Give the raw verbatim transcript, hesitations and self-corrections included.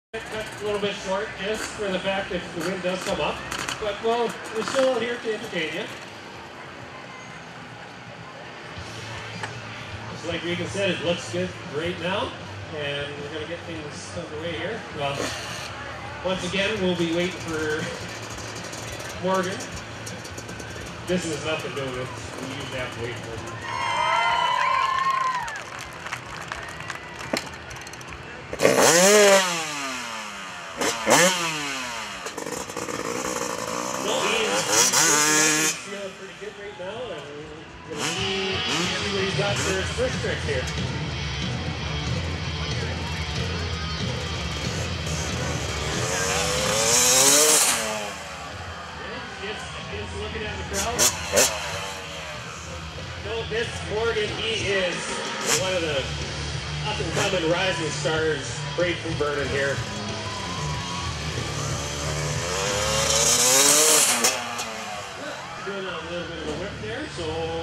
Cut a little bit short just for the fact that the wind does come up. But, well, we're still out here to entertain you. Just like Reagan said, it looks good right now. And we're going to get things underway here. Well, once again, we'll be waiting for Morgan. This is nothing to do with it. We usually have to wait for him. Feeling pretty good right now, and we're going to see everybody's got their first trick here. Just, just looking at the crowd. No, this Morgan, he is one of the up-and-coming rising stars, straight from Vernon here. Doing a little bit of a whip there, so